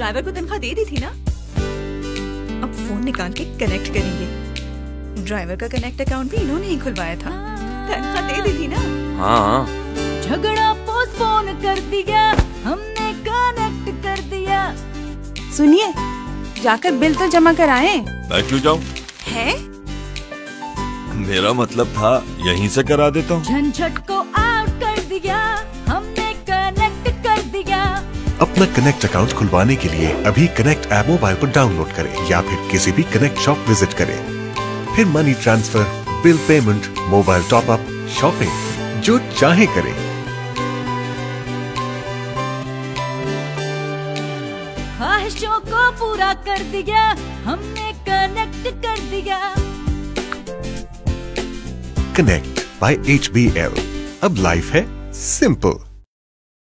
Driver को तनख्वाह दे दी थी ना? अब फोन निकाल के कनेक्ट करेंगे। ड्राइवर का कनेक्ट अकाउंट भी इन्होंने ही खुलवाया था। तनख्वाह दे दी थी ना? हाँ। झगड़ा पोस्टपोन कर दिया, हमने कनेक्ट कर दिया। सुनिए, जाकर बिल तो जमा कराएं। मैं क्यों जाऊं? है? मेरा मतलब था यहीं से करा देता हूँ। झंझट को आउट कर दिया, हमने कनेक्ट कर दिया। अपना कनेक्ट अकाउंट खुलवाने के लिए अभी कनेक्ट ऐप मोबाइल पर डाउनलोड करें या फिर किसी भी कनेक्ट शॉप विजिट करें। फिर money transfer, bill payment, mobile top up, shopping जो चाहे करें। ख्वाहिशों को पूरा कर दिया, हमने कनेक्ट कर दिया। Connect by HBL। अब लाइफ है सिंपल।